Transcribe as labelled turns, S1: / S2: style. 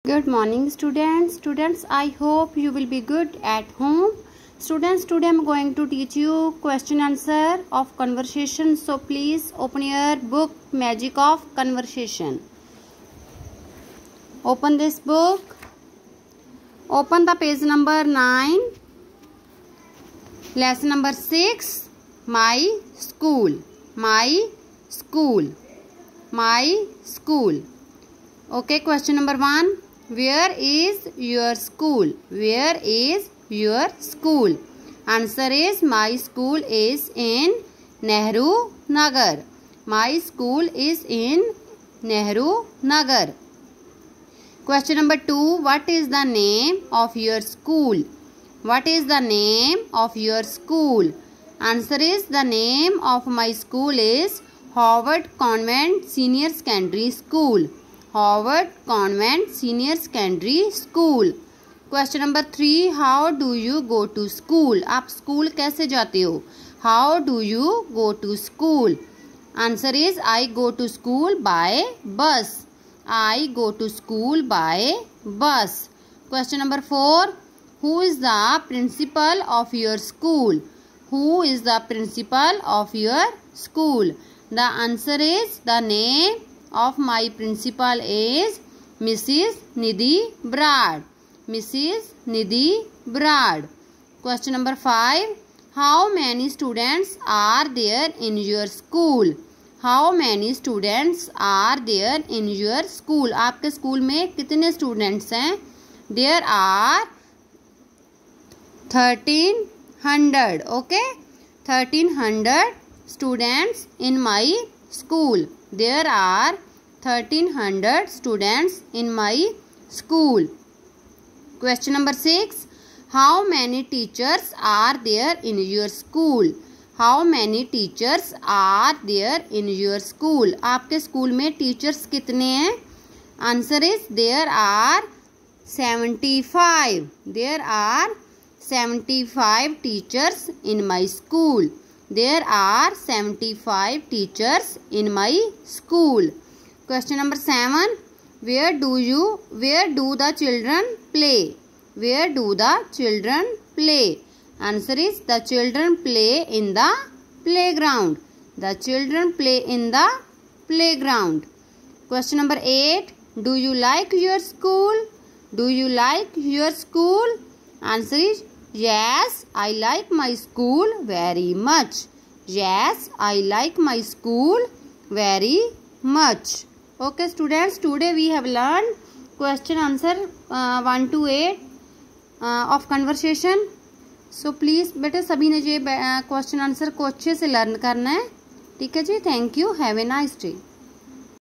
S1: Good morning students. I hope you will be good at home. Students, today I am going to teach you question answer of conversation. So please open your book Magic of Conversation. Open this book. Open the page number 9. Lesson number 6. My school. My school. My school. Okay, question number 1. Where is your school? Where is your school? Answer is my school is in Nehru Nagar. My school is in Nehru Nagar. Question number 2. What is the name of your school? What is the name of your school? Answer is the name of my school is Howard Convent Senior Secondary School. Howard Convent Senior Secondary School. Question number 3. How do you go to school? आप school कैसे जाते हो? How do you go to school? Answer is I go to school by bus. I go to school by bus. Question number 4. Who is the principal of your school? Who is the principal of your school? The answer is the name of my principal is Mrs. Nidhi Brad. Mrs. Nidhi Brad. Question number 5. How many students are there in your school? How many students are there in your school? आपके school में कितने students हैं? There are 1300. Okay, 1300 students in my school. There are 1300 students in my school. Question number 6. How many teachers are there in your school? How many teachers are there in your school? आपके school में teachers कितने हैं? Answer is there are 75. There are 75 teachers in my school. There are 75 teachers in my school. Question number 7. Where do the children play? Where do the children play? Answer is the children play in the playground. The children play in the playground. Question number 8. Do you like your school? Do you like your school? Answer is yes, I like my school very much. Yes, I like my school very much. Okay students, today we have learned question answer 1 to 8 of conversation. So please बेटे सभी ने ये question answer को अच्छे से learn करना है. ठीक है जी. Thank you. Have a nice day.